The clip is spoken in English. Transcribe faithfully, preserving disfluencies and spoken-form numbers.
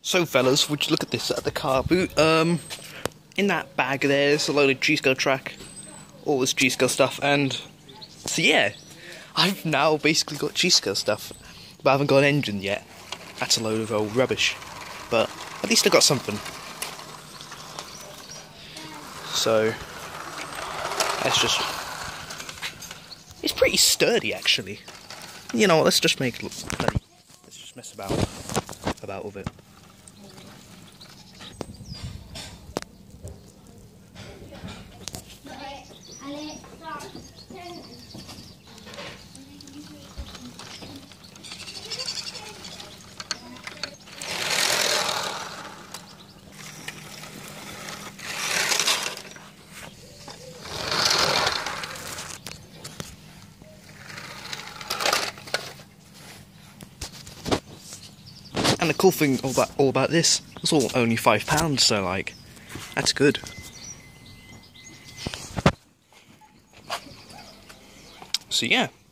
So fellas, would you look at this at the car boot? Um, in that bag there's a load of G-Skill track, all this G-Skill stuff, and so yeah, I've now basically got G-Skill stuff, but I haven't got an engine yet. That's a load of old rubbish, but at least I got something. So, let's just, it's pretty sturdy actually. You know what, let's just make it look bloody, let's just mess about, about with it. And the cool thing all about, all about this, it's all only five pounds, so like, that's good. So yeah.